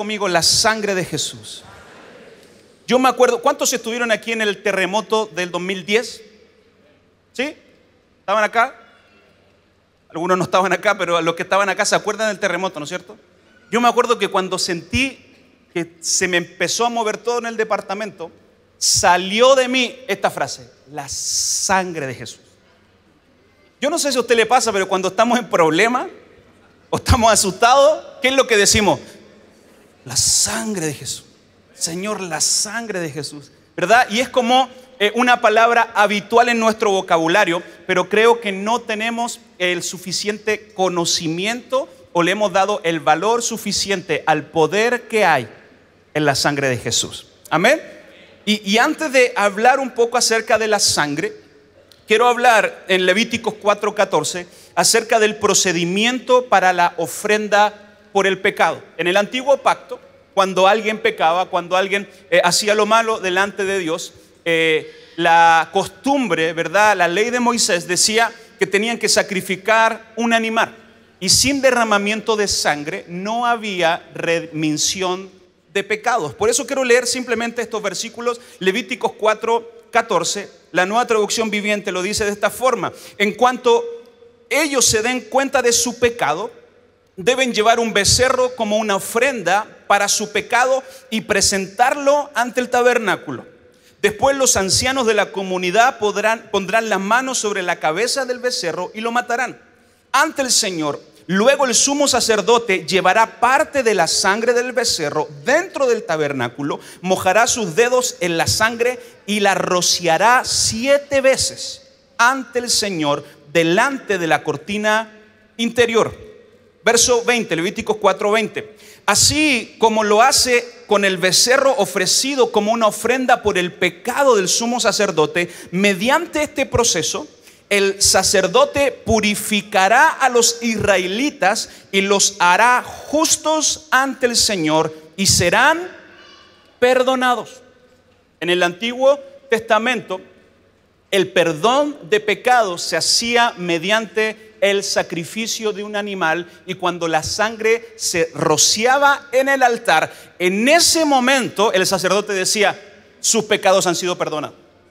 conmigo? La sangre de Jesús. Yo me acuerdo, ¿cuántos estuvieron aquí en el terremoto del 2010? ¿Sí? ¿Estaban acá? Algunos no estaban acá, pero los que estaban acá se acuerdan del terremoto, ¿no es cierto? Yo me acuerdo que cuando sentí que se me empezó a mover todo en el departamento, salió de mí esta frase: la sangre de Jesús. Yo no sé si a usted le pasa, pero cuando estamos en problemas o estamos asustados, ¿qué es lo que decimos? La sangre de Jesús. Señor, la sangre de Jesús, ¿verdad? Y es como una palabra habitual en nuestro vocabulario, pero creo que no tenemos el suficiente conocimiento o le hemos dado el valor suficiente al poder que hay en la sangre de Jesús. Amén. Y antes de hablar un poco acerca de la sangre, quiero hablar en Levíticos 4:14 acerca del procedimiento para la ofrenda por el pecado. En el antiguo pacto, cuando alguien pecaba, cuando alguien hacía lo malo delante de Dios, la costumbre, ¿verdad? La ley de Moisés decía que tenían que sacrificar un animal, y sin derramamiento de sangre no había remisión de pecados. Por eso quiero leer simplemente estos versículos. Levíticos 4:14, la Nueva Traducción Viviente lo dice de esta forma: en cuanto ellos se den cuenta de su pecado, deben llevar un becerro como una ofrenda para su pecado y presentarlo ante el tabernáculo. Después los ancianos de la comunidad pondrán las manos sobre la cabeza del becerro y lo matarán ante el Señor. Luego el sumo sacerdote llevará parte de la sangre del becerro dentro del tabernáculo, mojará sus dedos en la sangre y la rociará 7 veces ante el Señor delante de la cortina interior. Verso 20, Levíticos 4:20. Así como lo hace con el becerro ofrecido como una ofrenda por el pecado del sumo sacerdote, mediante este proceso el sacerdote purificará a los israelitas y los hará justos ante el Señor y serán perdonados. En el Antiguo Testamento, el perdón de pecados se hacía mediante el sacrificio de un animal, y cuando la sangre se rociaba en el altar, en ese momento el sacerdote decía: sus pecados han sido perdonados.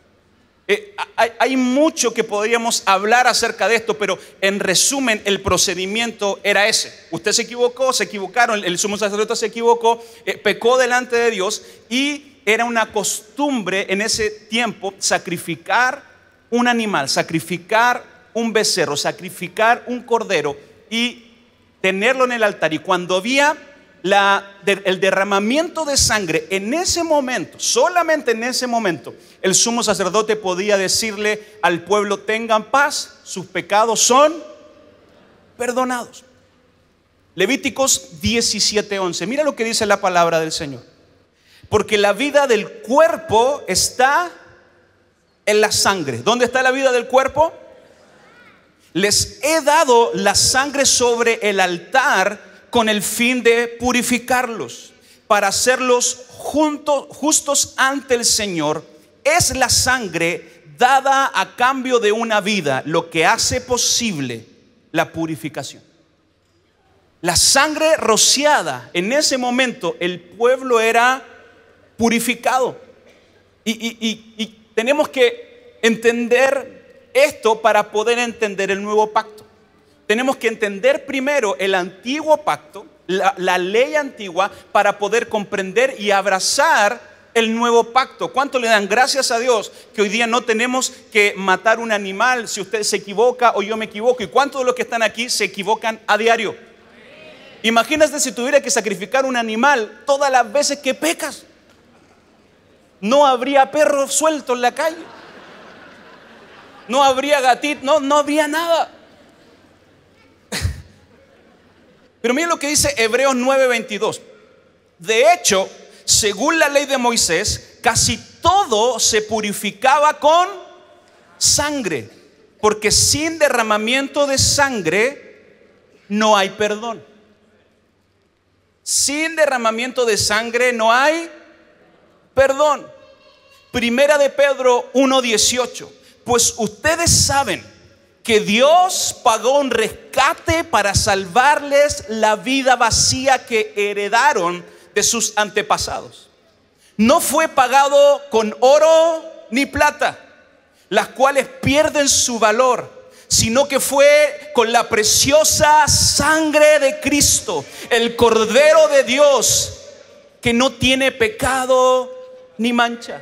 Hay mucho que podríamos hablar acerca de esto, pero en resumen el procedimiento era ese. Usted se equivocó, se equivocaron, el sumo sacerdote se equivocó, pecó delante de Dios, y era una costumbre en ese tiempo sacrificar un animal, sacrificar un becerro, sacrificar un cordero y tenerlo en el altar. Y cuando había el derramamiento de sangre, en ese momento, solamente en ese momento, el sumo sacerdote podía decirle al pueblo: tengan paz, sus pecados son perdonados. Levíticos 17:11, mira lo que dice la palabra del Señor: porque la vida del cuerpo está en la sangre. ¿Dónde está la vida del cuerpo? Les he dado la sangre sobre el altar con el fin de purificarlos, para hacerlos justos ante el Señor. Es la sangre dada a cambio de una vida lo que hace posible la purificación. La sangre rociada, en ese momento el pueblo era purificado. Y tenemos que entender esto para poder entender el nuevo pacto. Tenemos que entender primero el antiguo pacto, la ley antigua, para poder comprender y abrazar el nuevo pacto. ¿Cuánto le dan gracias a Dios que hoy día no tenemos que matar un animal si usted se equivoca o yo me equivoco? ¿Y cuántos de los que están aquí se equivocan a diario? Imagínate si tuviera que sacrificar un animal todas las veces que pecas. No habría perros sueltos en la calle, no habría gatito, no habría nada. Pero mira lo que dice Hebreos 9:22. De hecho, según la ley de Moisés, casi todo se purificaba con sangre, porque sin derramamiento de sangre no hay perdón. Sin derramamiento de sangre no hay perdón. Primera de Pedro 1:18. Pues ustedes saben que Dios pagó un rescate para salvarles la vida vacía que heredaron de sus antepasados. No fue pagado con oro ni plata, las cuales pierden su valor, sino que fue con la preciosa sangre de Cristo, el Cordero de Dios, que no tiene pecado ni mancha.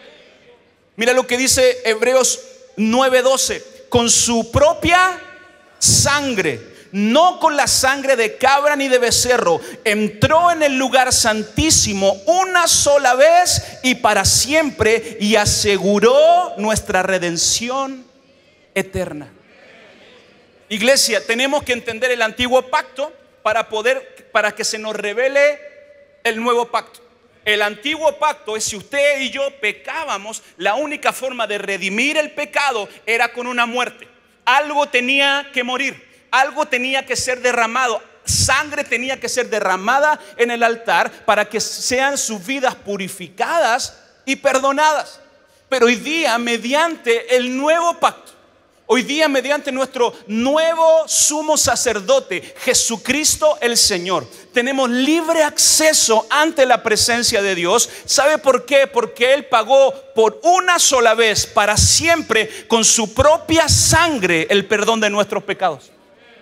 Mira lo que dice Hebreos 9:12, con su propia sangre, no con la sangre de cabra ni de becerro, entró en el lugar santísimo una sola vez y para siempre, y aseguró nuestra redención eterna. Iglesia, tenemos que entender el antiguo pacto para que se nos revele el nuevo pacto. El antiguo pacto es, si usted y yo pecábamos, la única forma de redimir el pecado era con una muerte. Algo tenía que morir, algo tenía que ser derramado, sangre tenía que ser derramada en el altar para que sean sus vidas purificadas y perdonadas. Pero hoy día, mediante el nuevo pacto, hoy día, mediante nuestro nuevo sumo sacerdote, Jesucristo el Señor, tenemos libre acceso ante la presencia de Dios. ¿Sabe por qué? Porque Él pagó por una sola vez, para siempre, con su propia sangre, el perdón de nuestros pecados.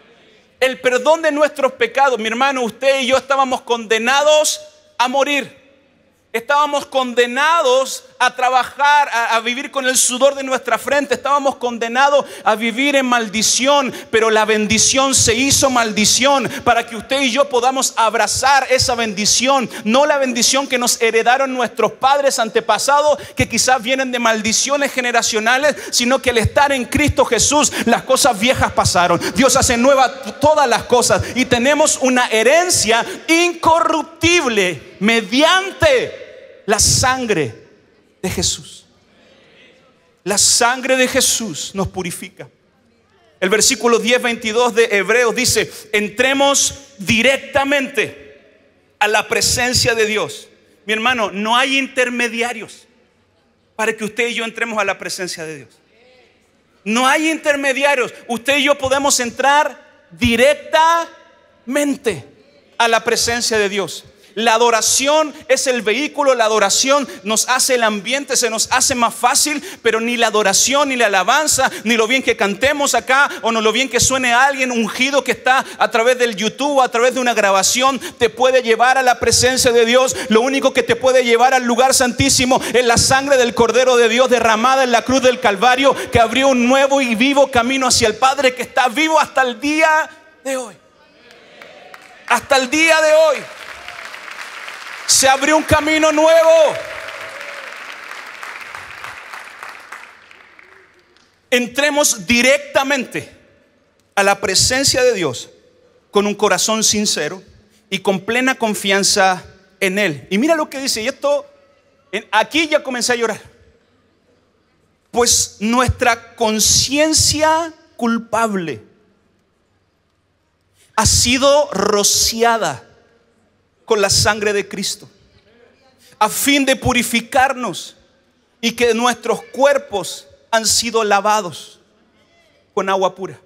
El perdón de nuestros pecados. Mi hermano, usted y yo estábamos condenados a morir. Estábamos condenados a trabajar, a vivir con el sudor de nuestra frente. Estábamos condenados a vivir en maldición, pero la bendición se hizo maldición para que usted y yo podamos abrazar esa bendición. No la bendición que nos heredaron nuestros padres antepasados, que quizás vienen de maldiciones generacionales, sino que al estar en Cristo Jesús, las cosas viejas pasaron. Dios hace nuevas todas las cosas y tenemos una herencia incorruptible mediante la sangre de Jesús. La sangre de Jesús nos purifica. El versículo 10:22 de Hebreos dice: entremos directamente a la presencia de Dios. Mi hermano, no hay intermediarios para que usted y yo entremos a la presencia de Dios. No hay intermediarios. Usted y yo podemos entrar directamente a la presencia de Dios. La adoración es el vehículo, la adoración nos hace el ambiente, se nos hace más fácil, pero ni la adoración, ni la alabanza, ni lo bien que cantemos acá, o no lo bien que suene a alguien ungido que está a través del YouTube, a través de una grabación, te puede llevar a la presencia de Dios. Lo único que te puede llevar al lugar santísimo es la sangre del Cordero de Dios derramada en la cruz del Calvario, que abrió un nuevo y vivo camino hacia el Padre, que está vivo hasta el día de hoy. Hasta el día de hoy se abrió un camino nuevo. Entremos directamente a la presencia de Dios con un corazón sincero y con plena confianza en Él. Y mira lo que dice, y esto, aquí ya comencé a llorar. Pues nuestra conciencia culpable ha sido rociada con la sangre de Cristo, a fin de purificarnos, y que nuestros cuerpos han sido lavados con agua pura.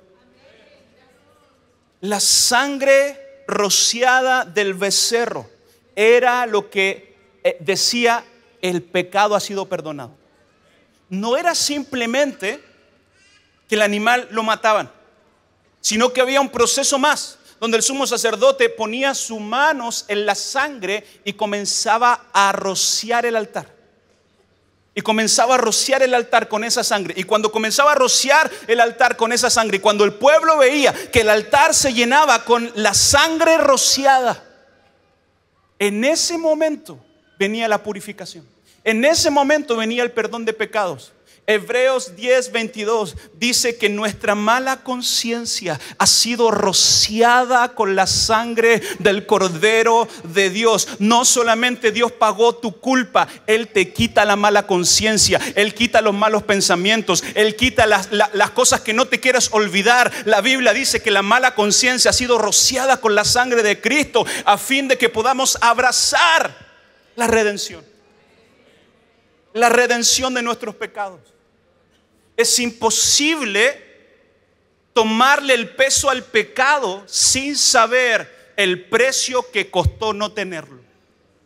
La sangre rociada del becerro era lo que decía: el pecado ha sido perdonado. No era simplemente que el animal lo mataban, sino que había un proceso más, donde el sumo sacerdote ponía sus manos en la sangre y comenzaba a rociar el altar. Y comenzaba a rociar el altar con esa sangre. Y cuando comenzaba a rociar el altar con esa sangre, y cuando el pueblo veía que el altar se llenaba con la sangre rociada, en ese momento venía la purificación. En ese momento venía el perdón de pecados. Hebreos 10:22 dice que nuestra mala conciencia ha sido rociada con la sangre del Cordero de Dios. No solamente Dios pagó tu culpa, Él te quita la mala conciencia, Él quita los malos pensamientos, Él quita las cosas que no te quieras olvidar. La Biblia dice que la mala conciencia ha sido rociada con la sangre de Cristo, a fin de que podamos abrazar la redención. La redención de nuestros pecados. Es imposible tomarle el peso al pecado sin saber el precio que costó no tenerlo.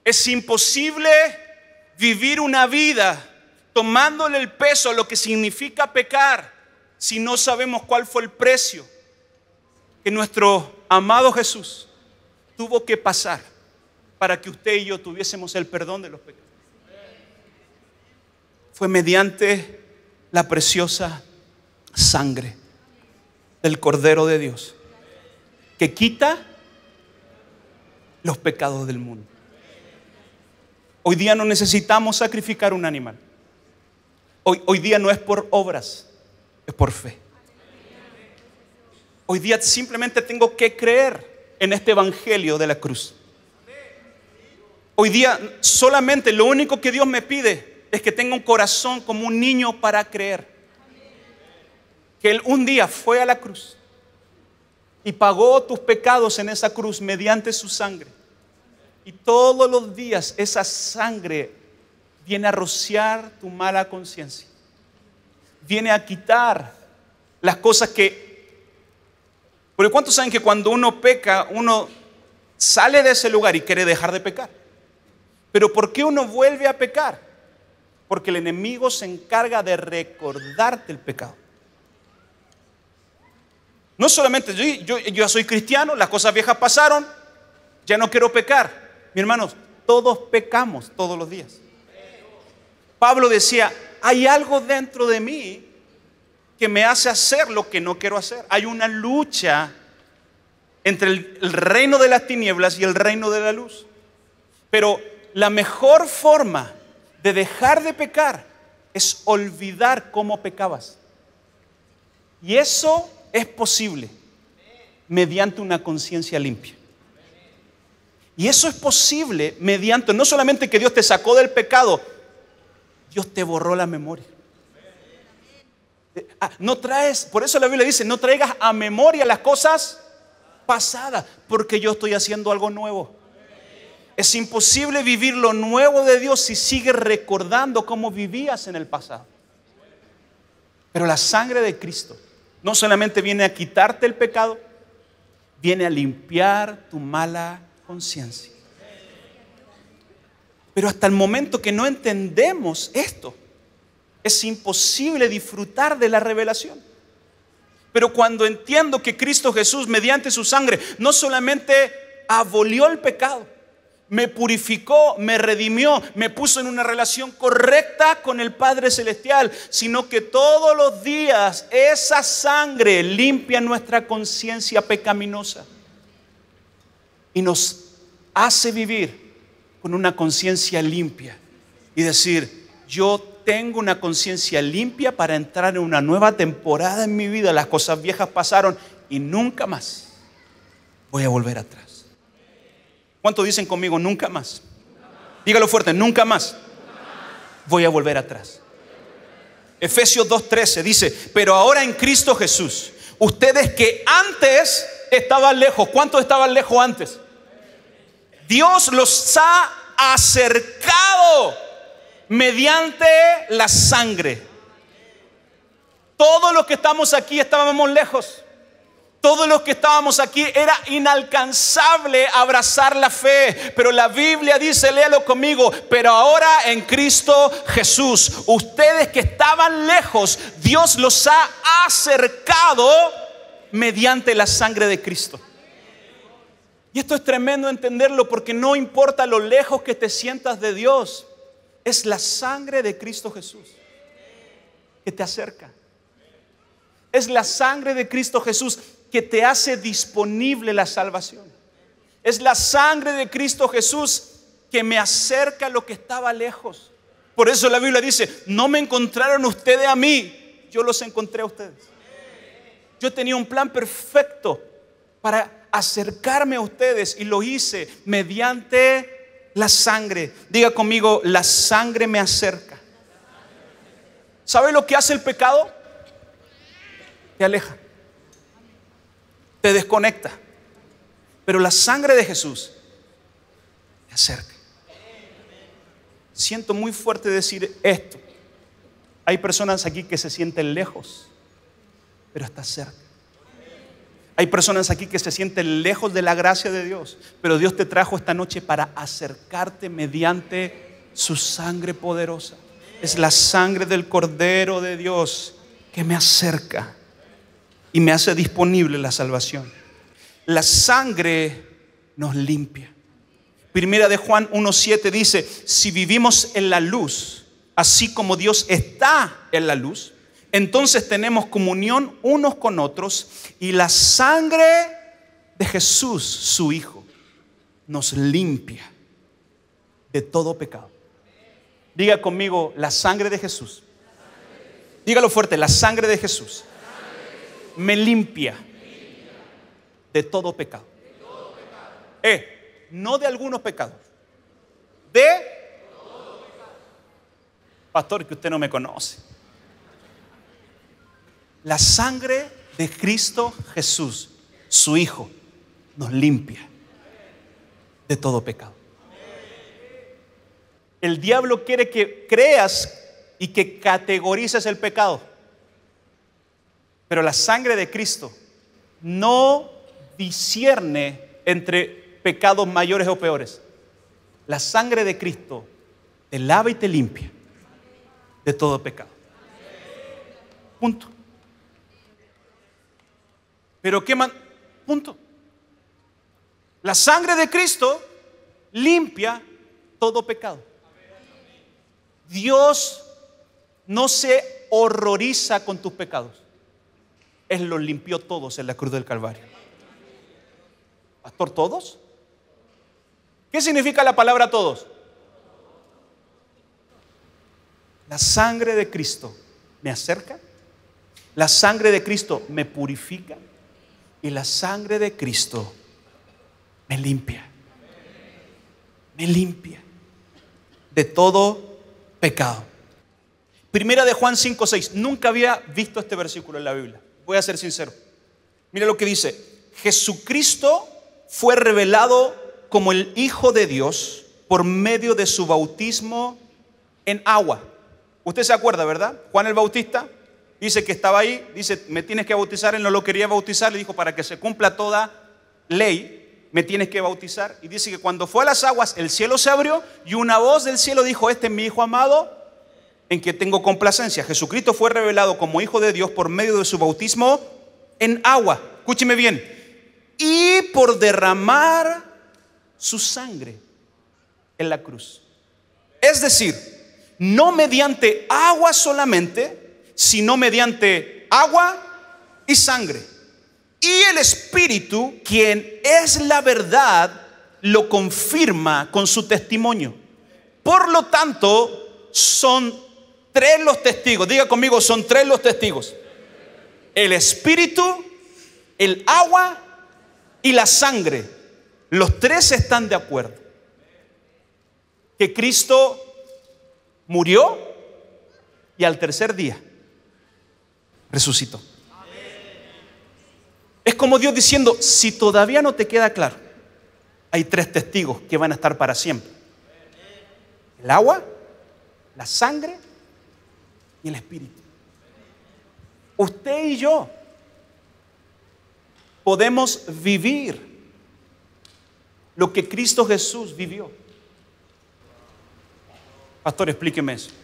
Es imposible vivir una vida tomándole el peso a lo que significa pecar si no sabemos cuál fue el precio que nuestro amado Jesús tuvo que pasar para que usted y yo tuviésemos el perdón de los pecados. Fue mediante la preciosa sangre del Cordero de Dios que quita los pecados del mundo. Hoy día no necesitamos sacrificar un animal. Hoy día no es por obras, es por fe. Hoy día simplemente tengo que creer en este evangelio de la cruz. Hoy día solamente lo único que Dios me pide es que tenga un corazón como un niño para creer. Que Él un día fue a la cruz y pagó tus pecados en esa cruz mediante su sangre. Y todos los días esa sangre viene a rociar tu mala conciencia. Viene a quitar las cosas que... Porque ¿cuántos saben que cuando uno peca, uno sale de ese lugar y quiere dejar de pecar? Pero ¿por qué uno vuelve a pecar? Porque el enemigo se encarga de recordarte el pecado. No solamente yo soy cristiano, las cosas viejas pasaron, ya no quiero pecar. Mi hermanos, todos pecamos todos los días. Pablo decía, hay algo dentro de mí que me hace hacer lo que no quiero hacer. Hay una lucha entre el reino de las tinieblas y el reino de la luz. Pero la mejor forma de dejar de pecar es olvidar cómo pecabas. Y eso es posible mediante una conciencia limpia. Y eso es posible mediante, no solamente que Dios te sacó del pecado, Dios te borró la memoria. Por eso la Biblia dice, no traigas a memoria las cosas pasadas, porque yo estoy haciendo algo nuevo. Es imposible vivir lo nuevo de Dios si sigues recordando cómo vivías en el pasado. Pero la sangre de Cristo no solamente viene a quitarte el pecado, viene a limpiar tu mala conciencia. Pero hasta el momento que no entendemos esto, es imposible disfrutar de la revelación. Pero cuando entiendo que Cristo Jesús, mediante su sangre, no solamente abolió el pecado, me purificó, me redimió, me puso en una relación correcta con el Padre Celestial, sino que todos los días esa sangre limpia nuestra conciencia pecaminosa y nos hace vivir con una conciencia limpia y decir, yo tengo una conciencia limpia para entrar en una nueva temporada en mi vida. Las cosas viejas pasaron y nunca más voy a volver atrás. ¿Cuántos dicen conmigo nunca más? Dígalo fuerte, nunca más voy a volver atrás. Efesios 2:13 dice, pero ahora en Cristo Jesús, ustedes que antes estaban lejos. ¿Cuántos estaban lejos antes? Dios los ha acercado mediante la sangre. Todos los que estamos aquí estábamos lejos. Todos los que estábamos aquí era inalcanzable abrazar la fe. Pero la Biblia dice, léalo conmigo, pero ahora en Cristo Jesús, ustedes que estaban lejos, Dios los ha acercado mediante la sangre de Cristo. Y esto es tremendo entenderlo, porque no importa lo lejos que te sientas de Dios, es la sangre de Cristo Jesús que te acerca. Es la sangre de Cristo Jesús que te hace disponible la salvación. Es la sangre de Cristo Jesús que me acerca a lo que estaba lejos. Por eso la Biblia dice, no me encontraron ustedes a mí, yo los encontré a ustedes. Yo tenía un plan perfecto para acercarme a ustedes y lo hice mediante la sangre. Diga conmigo, la sangre me acerca. ¿Sabe lo que hace el pecado? Te aleja, te desconecta. Pero la sangre de Jesús te acerca. Siento muy fuerte decir esto. Hay personas aquí que se sienten lejos, pero está cerca. Hay personas aquí que se sienten lejos de la gracia de Dios, pero Dios te trajo esta noche para acercarte mediante su sangre poderosa. Es la sangre del Cordero de Dios que me acerca y me hace disponible la salvación. La sangre nos limpia. Primera de Juan 1:7 dice: si vivimos en la luz, así como Dios está en la luz, entonces tenemos comunión unos con otros, y la sangre de Jesús, su Hijo, nos limpia de todo pecado. Diga conmigo: la sangre de Jesús. Dígalo fuerte: la sangre de Jesús me limpia de todo pecado. No de algunos pecados, de pastor, que usted no me conoce. La sangre de Cristo Jesús, su Hijo, nos limpia de todo pecado. El diablo quiere que creas y que categorices el pecado, pero la sangre de Cristo no discierne entre pecados mayores o peores. La sangre de Cristo te lava y te limpia de todo pecado. Punto. Pero ¿qué más? Punto. La sangre de Cristo limpia todo pecado. Dios no se horroriza con tus pecados. Él los limpió todos en la cruz del Calvario. Pastor, ¿todos? ¿Qué significa la palabra todos? La sangre de Cristo me acerca, la sangre de Cristo me purifica y la sangre de Cristo me limpia. Me limpia de todo pecado. Primera de Juan 5:6. Nunca había visto este versículo en la Biblia. Voy a ser sincero. Mira lo que dice: Jesucristo fue revelado como el Hijo de Dios por medio de su bautismo en agua. Usted se acuerda, ¿verdad? Juan el Bautista dice que estaba ahí, dice: me tienes que bautizar. Él no lo quería bautizar, le dijo: para que se cumpla toda ley, me tienes que bautizar. Y dice que cuando fue a las aguas, el cielo se abrió y una voz del cielo dijo: este es mi Hijo amado, en que tengo complacencia. Jesucristo fue revelado como Hijo de Dios por medio de su bautismo en agua. Escúcheme bien. Y por derramar su sangre en la cruz. Es decir, no mediante agua solamente, sino mediante agua y sangre. Y el Espíritu, quien es la verdad, lo confirma con su testimonio. Por lo tanto, son tres los testigos. Diga conmigo: son tres los testigos. El Espíritu, el agua y la sangre. Los tres están de acuerdo que Cristo murió y al tercer día resucitó. Es como Dios diciendo: si todavía no te queda claro, hay tres testigos que van a estar para siempre: el agua, la sangre y el Espíritu. Usted y yo podemos vivir lo que Cristo Jesús vivió. Pastor, explíqueme eso.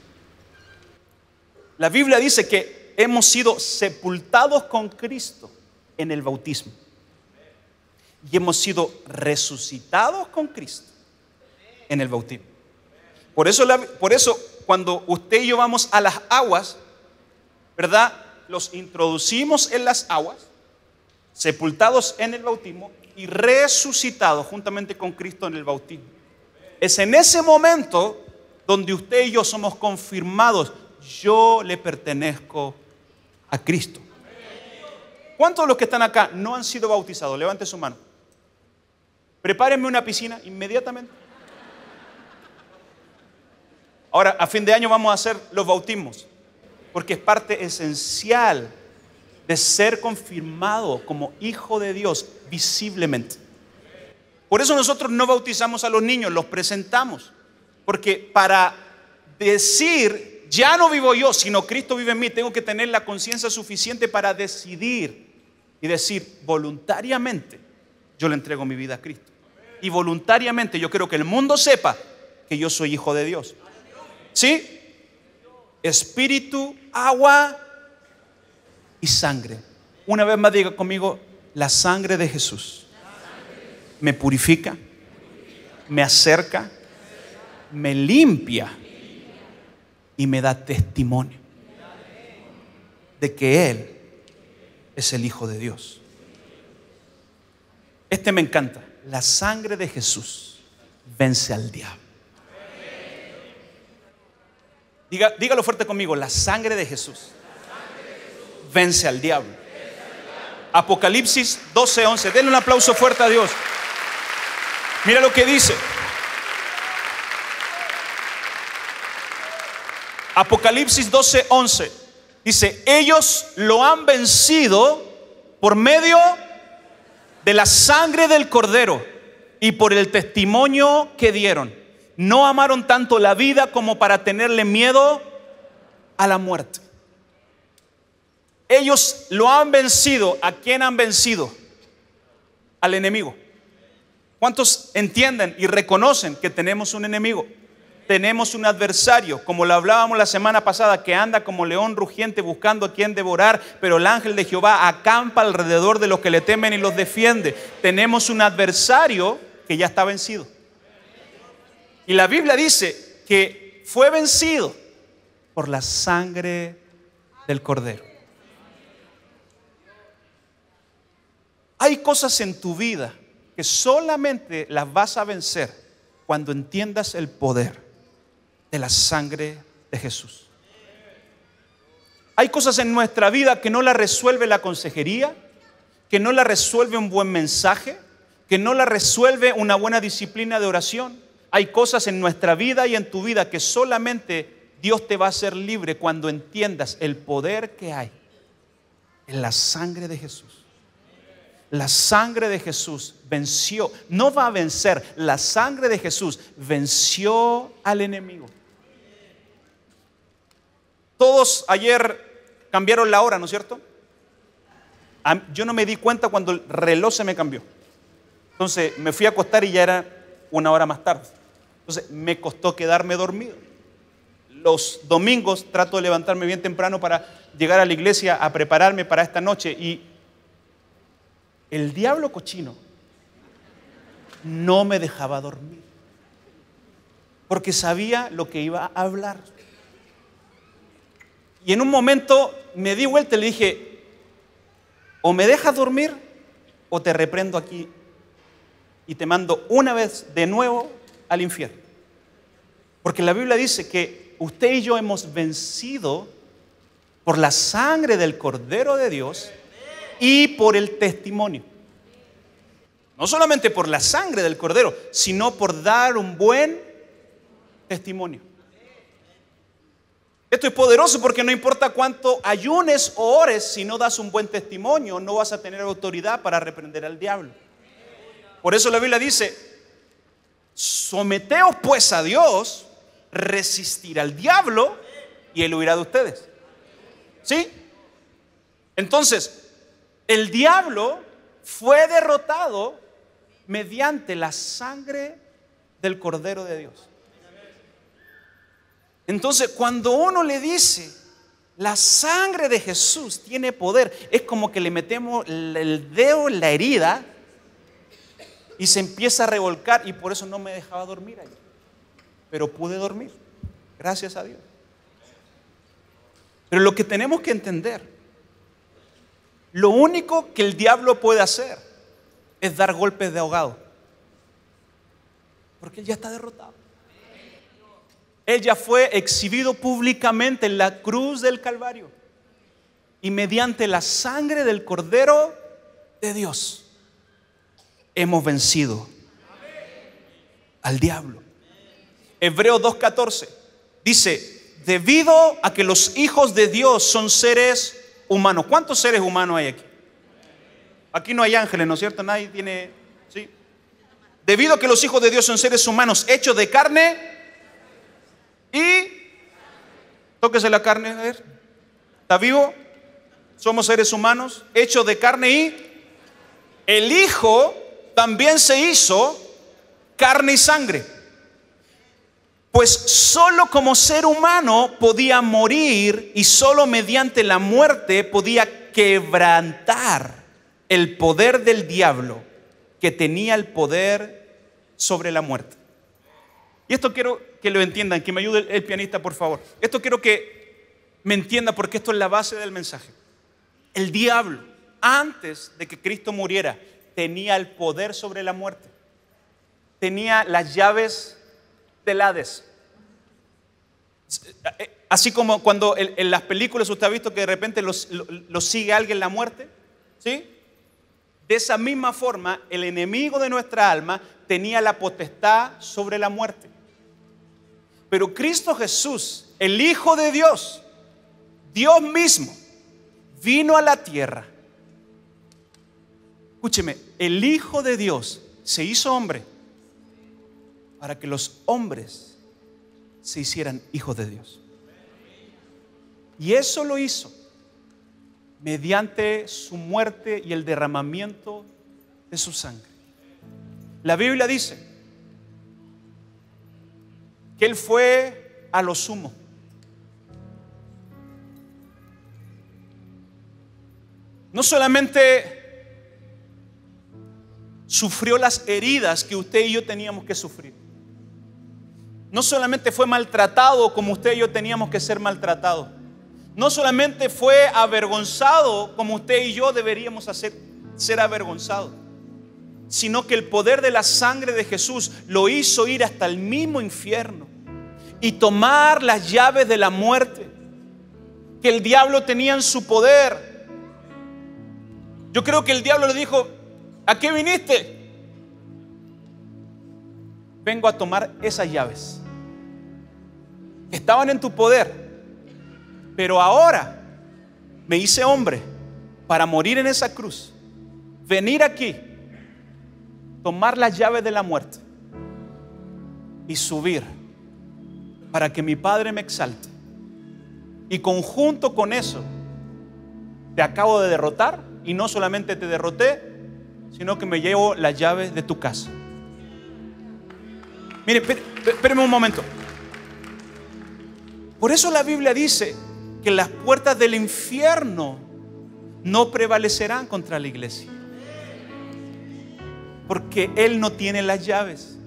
La Biblia dice que hemos sido sepultados con Cristo en el bautismo y hemos sido resucitados con Cristo en el bautismo. Por eso cuando usted y yo vamos a las aguas, ¿verdad? Los introducimos en las aguas, sepultados en el bautismo y resucitados juntamente con Cristo en el bautismo. Es en ese momento donde usted y yo somos confirmados: yo le pertenezco a Cristo. ¿Cuántos de los que están acá no han sido bautizados? Levante su mano. Prepárenme una piscina inmediatamente. Ahora, a fin de año vamos a hacer los bautismos, porque es parte esencial de ser confirmado como hijo de Dios visiblemente. Por eso nosotros no bautizamos a los niños, los presentamos. Porque para decir: ya no vivo yo, sino Cristo vive en mí, tengo que tener la conciencia suficiente para decidir y decir, voluntariamente yo le entrego mi vida a Cristo. Y voluntariamente yo quiero que el mundo sepa que yo soy hijo de Dios. ¿Sí? Espíritu, agua y sangre. Una vez más diga conmigo, la sangre de Jesús me purifica, me acerca, me limpia y me da testimonio de que Él es el Hijo de Dios. Este me encanta. La sangre de Jesús vence al diablo. Dígalo fuerte conmigo. La sangre de Jesús vence al diablo. Apocalipsis 12:11. Denle un aplauso fuerte a Dios. Mira lo que dice. Apocalipsis 12:11. Dice, ellos lo han vencido por medio de la sangre del Cordero y por el testimonio que dieron. No amaron tanto la vida como para tenerle miedo a la muerte. Ellos lo han vencido. ¿A quién han vencido? Al enemigo. ¿Cuántos entienden y reconocen que tenemos un enemigo? Tenemos un adversario, como lo hablábamos la semana pasada, que anda como león rugiente buscando a quien devorar, pero el ángel de Jehová acampa alrededor de los que le temen y los defiende. Tenemos un adversario que ya está vencido. Y la Biblia dice que fue vencido por la sangre del Cordero. Hay cosas en tu vida que solamente las vas a vencer cuando entiendas el poder de la sangre de Jesús. Hay cosas en nuestra vida que no la resuelve la consejería, que no la resuelve un buen mensaje, que no la resuelve una buena disciplina de oración. Hay cosas en nuestra vida y en tu vida que solamente Dios te va a hacer libre cuando entiendas el poder que hay en la sangre de Jesús. La sangre de Jesús venció, no va a vencer, la sangre de Jesús venció al enemigo. Todos ayer cambiaron la hora, ¿no es cierto? Yo no me di cuenta cuando el reloj se me cambió. Entonces me fui a acostar y ya era una hora más tarde. Entonces me costó quedarme dormido. Los domingos trato de levantarme bien temprano para llegar a la iglesia a prepararme para esta noche. Y el diablo cochino no me dejaba dormir, porque sabía lo que iba a hablar. Y en un momento me di vuelta y le dije, o me dejas dormir o te reprendo aquí y te mando una vez de nuevo al infierno. Porque la Biblia dice que usted y yo hemos vencido por la sangre del Cordero de Dios y por el testimonio. No solamente por la sangre del Cordero, sino por dar un buen testimonio. Esto es poderoso porque no importa cuánto ayunes o ores, si no das un buen testimonio, no vas a tener autoridad para reprender al diablo. Por eso la Biblia dice, someteos pues a Dios, resistir al diablo y él huirá de ustedes. ¿Sí? Entonces, el diablo fue derrotado mediante la sangre del Cordero de Dios. Entonces, cuando uno le dice, la sangre de Jesús tiene poder, es como que le metemos el dedo en la herida y se empieza a revolcar, y por eso no me dejaba dormir allí. Pero pude dormir, gracias a Dios. Pero lo que tenemos que entender, lo único que el diablo puede hacer es dar golpes de ahogado, porque él ya está derrotado. Él ya fue exhibido públicamente en la cruz del Calvario, y mediante la sangre del Cordero de Dios hemos vencido al diablo. Hebreos 2:14 dice, debido a que los hijos de Dios son seres humanos. ¿Cuántos seres humanos hay aquí? Aquí no hay ángeles, ¿no es cierto? Nadie tiene, ¿sí? Debido a que los hijos de Dios son seres humanos hechos de carne y tóquese la carne, a ver, ¿está vivo? somos seres humanos, hechos de carne, y el Hijo también se hizo carne y sangre. Pues solo como ser humano podía morir, y solo mediante la muerte podía quebrantar el poder del diablo, que tenía el poder sobre la muerte. Y esto quiero que lo entiendan, que me ayude el pianista, por favor. Esto quiero que me entienda, porque esto es la base del mensaje. El diablo, antes de que Cristo muriera, tenía el poder sobre la muerte. Tenía las llaves del Hades. Así como cuando en las películas usted ha visto que de repente los sigue alguien la muerte, ¿sí? De esa misma forma, el enemigo de nuestra alma tenía la potestad sobre la muerte. Pero Cristo Jesús, el Hijo de Dios, Dios mismo, vino a la tierra. Escúcheme, el Hijo de Dios se hizo hombre para que los hombres se hicieran hijos de Dios. Y eso lo hizo mediante su muerte y el derramamiento de su sangre. La Biblia dice que Él fue a lo sumo. No solamente sufrió las heridas que usted y yo teníamos que sufrir. No solamente fue maltratado como usted y yo teníamos que ser maltratados. No solamente fue avergonzado como usted y yo deberíamos ser avergonzados, sino que el poder de la sangre de Jesús lo hizo ir hasta el mismo infierno y tomar las llaves de la muerte que el diablo tenía en su poder. Yo creo que el diablo le dijo: ¿a qué viniste? Vengo a tomar esas llaves que estaban en tu poder, pero ahora me hice hombre para morir en esa cruz, venir aquí, tomar las llaves de la muerte y subir para que mi Padre me exalte. Y conjunto con eso, te acabo de derrotar, y no solamente te derroté, sino que me llevo las llaves de tu casa. Mire, espéreme un momento. Por eso la Biblia dice que las puertas del infierno no prevalecerán contra la iglesia, porque Él no tiene las llaves.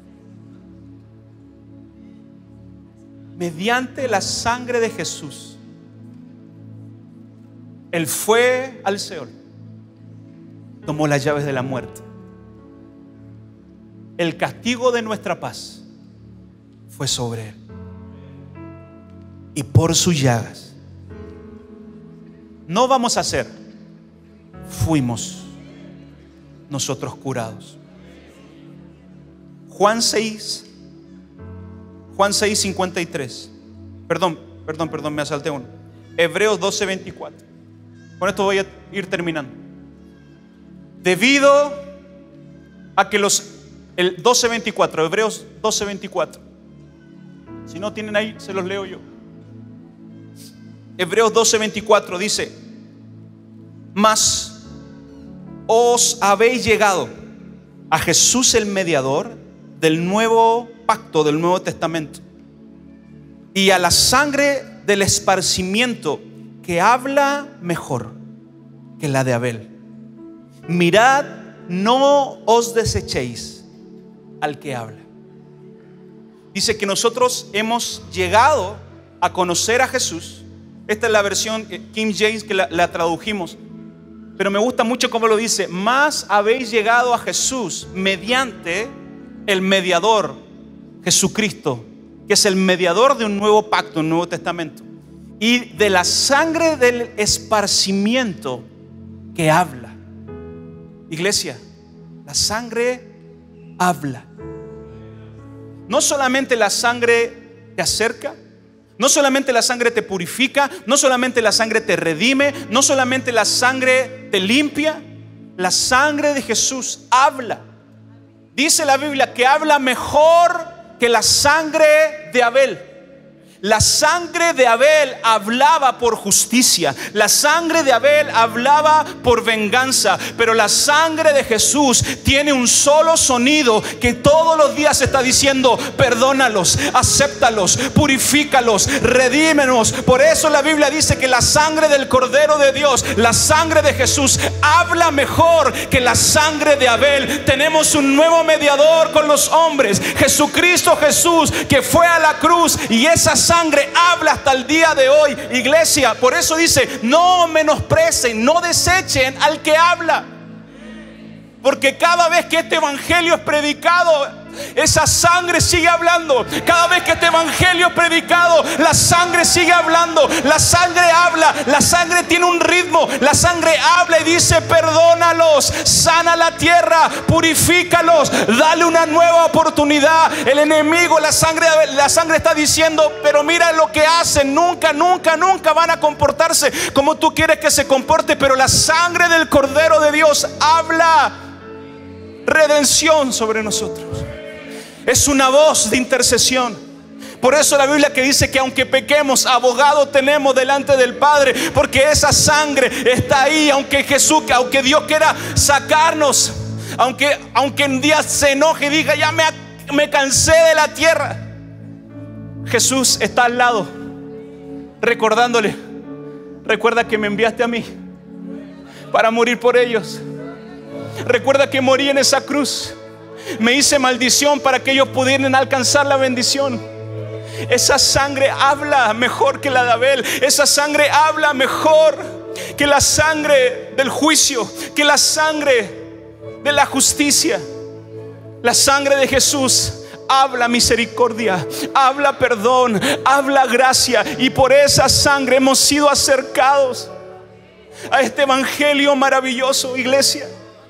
Mediante la sangre de Jesús, Él fue al Seol, tomó las llaves de la muerte. El castigo de nuestra paz fue sobre Él, y por sus llagas no vamos a ser, fuimos nosotros curados. Juan 6:53. Perdón, me salté uno. Hebreos 12:24. Con esto voy a ir terminando. Debido a que el 12:24, Hebreos 12:24. Si no tienen ahí, se los leo yo. Hebreos 12:24 dice: mas os habéis llegado a Jesús, el mediador del nuevo pacto, del Nuevo Testamento, y a la sangre del esparcimiento, que habla mejor que la de Abel. Mirad, no os desechéis al que habla. Dice que nosotros hemos llegado a conocer a Jesús. Esta es la versión King James que la tradujimos, pero me gusta mucho cómo lo dice: más habéis llegado a Jesús mediante el mediador, Jesucristo, que es el mediador de un nuevo pacto, un nuevo testamento, y de la sangre del esparcimiento que habla. Iglesia, la sangre habla. No solamente la sangre te acerca, no solamente la sangre te purifica, no solamente la sangre te redime, no solamente la sangre te limpia, la sangre de Jesús habla. Dice la Biblia que habla mejor que la sangre de Abel. La sangre de Abel hablaba por justicia. La sangre de Abel hablaba por venganza. Pero la sangre de Jesús tiene un solo sonido que todos los días está diciendo: perdónalos, acéptalos, purifícalos, redímenos. Por eso la Biblia dice que la sangre del Cordero de Dios, la sangre de Jesús, habla mejor que la sangre de Abel. Tenemos un nuevo mediador con los hombres, Jesucristo Jesús, que fue a la cruz, y esa sangre habla hasta el día de hoy, iglesia. Por eso dice: no menosprecien, no desechen al que habla, porque cada vez que este evangelio es predicado, esa sangre sigue hablando. Cada vez que este evangelio es predicado, la sangre sigue hablando. La sangre habla, la sangre tiene un ritmo. La sangre habla y dice: perdónalos, sana la tierra, purifícalos, dale una nueva oportunidad. El enemigo, la sangre está diciendo: pero mira lo que hacen, nunca van a comportarse como tú quieres que se comporte. Pero la sangre del Cordero de Dios habla redención sobre nosotros. Es una voz de intercesión. Por eso la Biblia que dice que aunque pequemos, abogado tenemos delante del Padre, porque esa sangre está ahí. Aunque Dios quiera sacarnos, aunque un día se enoje y diga: ya me cansé de la tierra, Jesús está al lado, recordándole: recuerda que me enviaste a mí para morir por ellos. Recuerda que morí en esa cruz. Me hice maldición para que ellos pudieran alcanzar la bendición. Esa sangre habla mejor que la de Abel. Esa sangre habla mejor que la sangre del juicio, que la sangre de la justicia. La sangre de Jesús habla misericordia, habla perdón, habla gracia. Y por esa sangre hemos sido acercados a este evangelio maravilloso, iglesia.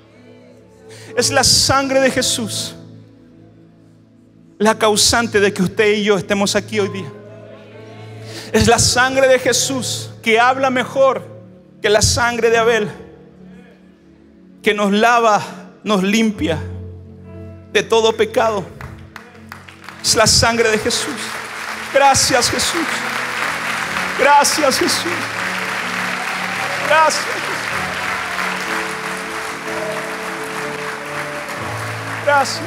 Es la sangre de Jesús la causante de que usted y yo estemos aquí hoy día. Es la sangre de Jesús que habla mejor que la sangre de Abel, que nos lava, nos limpia de todo pecado. Es la sangre de Jesús. Gracias, Jesús. Gracias, Jesús. Gracias, Jesús. Gracias.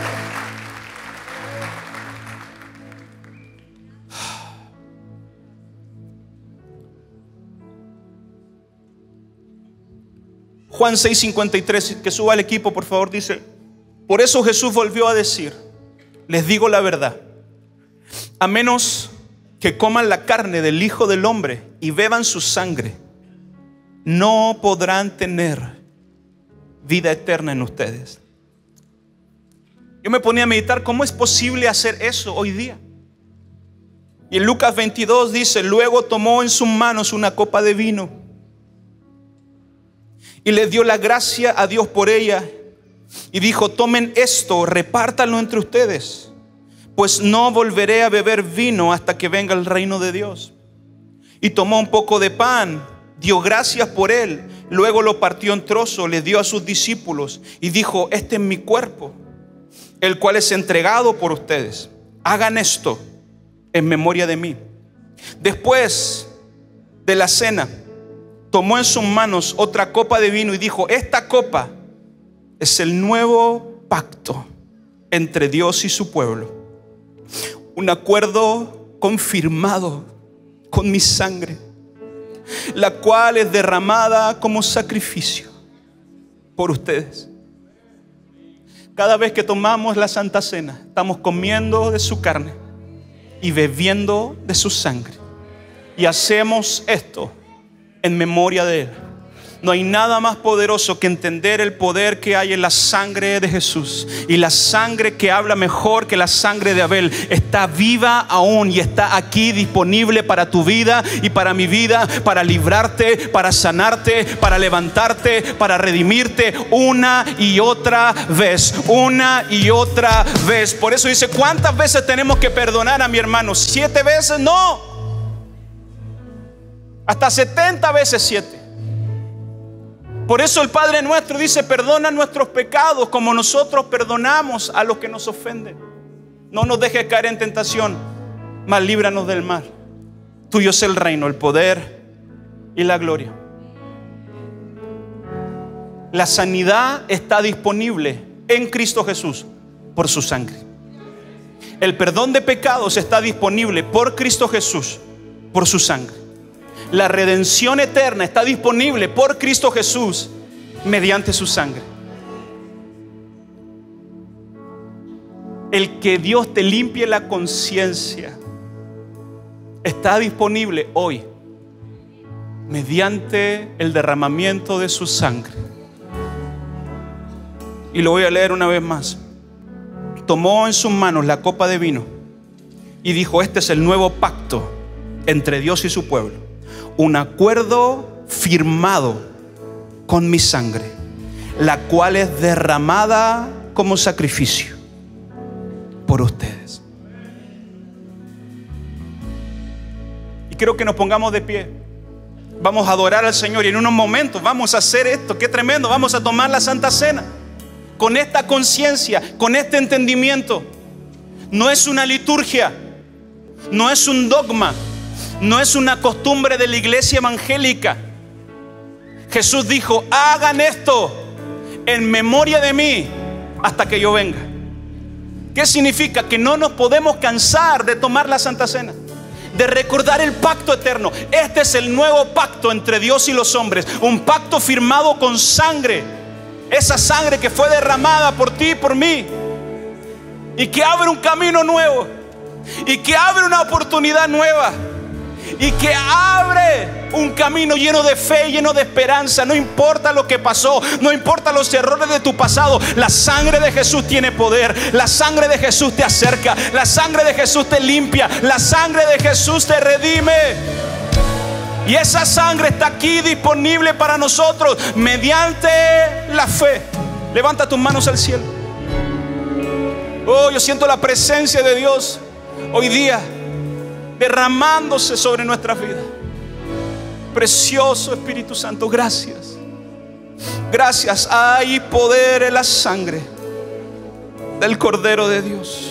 Juan 6:53, que suba el equipo por favor, dice: por eso Jesús volvió a decir: les digo la verdad, a menos que coman la carne del Hijo del Hombre y beban su sangre, no podrán tener vida eterna en ustedes. Yo me ponía a meditar: ¿cómo es posible hacer eso hoy día? Y en Lucas 22 dice: luego tomó en sus manos una copa de vino y le dio la gracia a Dios por ella y dijo: tomen esto, repártanlo entre ustedes, pues no volveré a beber vino hasta que venga el reino de Dios. Y tomó un poco de pan, dio gracias por él, luego lo partió en trozos, le dio a sus discípulos y dijo: este es mi cuerpo, el cual es entregado por ustedes. Hagan esto en memoria de mí. Después de la cena, tomó en sus manos otra copa de vino y dijo: esta copa es el nuevo pacto entre Dios y su pueblo, un acuerdo confirmado con mi sangre, la cual es derramada como sacrificio por ustedes. Cada vez que tomamos la Santa Cena, estamos comiendo de su carne y bebiendo de su sangre. Y hacemos esto en memoria de Él. No hay nada más poderoso que entender el poder que hay en la sangre de Jesús. Y la sangre que habla mejor que la sangre de Abel está viva aún y está aquí disponible para tu vida y para mi vida, para librarte, para sanarte, para levantarte, para redimirte una y otra vez. Una y otra vez. Por eso dice: ¿cuántas veces tenemos que perdonar a mi hermano? ¿7 veces? No. Hasta 70 veces 7. Por eso el Padre nuestro dice: perdona nuestros pecados como nosotros perdonamos a los que nos ofenden. No nos dejes caer en tentación, mas líbranos del mal. Tuyo es el reino, el poder y la gloria. La sanidad está disponible en Cristo Jesús por su sangre. El perdón de pecados está disponible por Cristo Jesús por su sangre. La redención eterna está disponible por Cristo Jesús mediante su sangre. El que Dios te limpie la conciencia está disponible hoy mediante el derramamiento de su sangre. Y lo voy a leer una vez más. Tomó en sus manos la copa de vino y dijo: este es el nuevo pacto entre Dios y su pueblo, un acuerdo firmado con mi sangre, la cual es derramada como sacrificio por ustedes. Y quiero que nos pongamos de pie. Vamos a adorar al Señor y en unos momentos vamos a hacer esto. Qué tremendo. Vamos a tomar la Santa Cena con esta conciencia, con este entendimiento. No es una liturgia, no es un dogma, no es una costumbre de la iglesia evangélica. Jesús dijo: hagan esto en memoria de mí hasta que yo venga. ¿Qué significa? Que no nos podemos cansar de tomar la Santa Cena, de recordar el pacto eterno. Este es el nuevo pacto entre Dios y los hombres, un pacto firmado con sangre. Esa sangre que fue derramada por ti y por mí, y que abre un camino nuevo, y que abre una oportunidad nueva, y que abre un camino lleno de fe, lleno de esperanza. No importa lo que pasó, no importa los errores de tu pasado, la sangre de Jesús tiene poder. La sangre de Jesús te acerca, la sangre de Jesús te limpia, la sangre de Jesús te redime. Y esa sangre está aquí disponible para nosotros mediante la fe. Levanta tus manos al cielo. Oh, yo siento la presencia de Dios hoy día derramándose sobre nuestra vida. Precioso Espíritu Santo, gracias. Gracias. Hay poder en la sangre del Cordero de Dios.